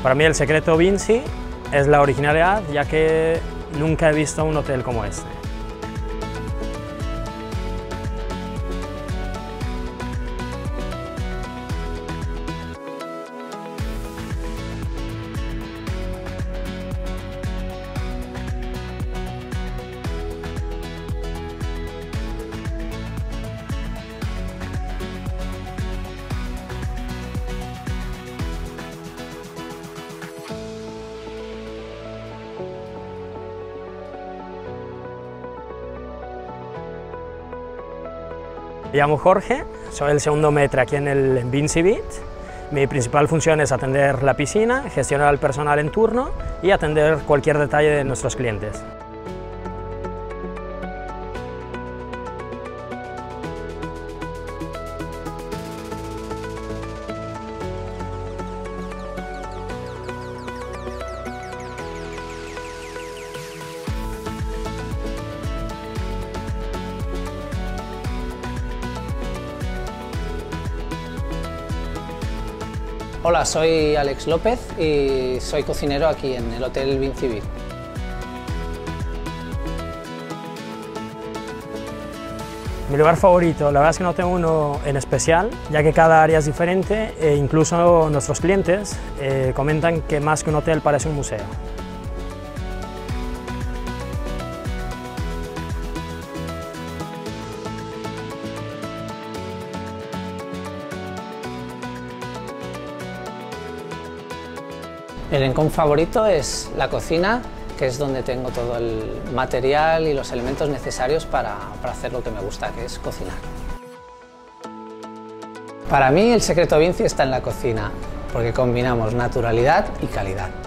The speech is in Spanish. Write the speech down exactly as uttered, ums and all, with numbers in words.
Para mí el secreto Vinci es la originalidad, ya que nunca he visto un hotel como este. Me llamo Jorge, soy el segundo maître aquí en el Vinci Beat. Mi principal función es atender la piscina, gestionar al personal en turno y atender cualquier detalle de nuestros clientes. Hola, soy Alex López y soy cocinero aquí en el Hotel Vinci Beat. Mi lugar favorito, la verdad es que no tengo uno en especial, ya que cada área es diferente e incluso nuestros clientes eh, comentan que más que un hotel parece un museo. Mi rincón favorito es la cocina, que es donde tengo todo el material y los elementos necesarios para, para hacer lo que me gusta, que es cocinar. Para mí el secreto Vinci está en la cocina, porque combinamos naturalidad y calidad.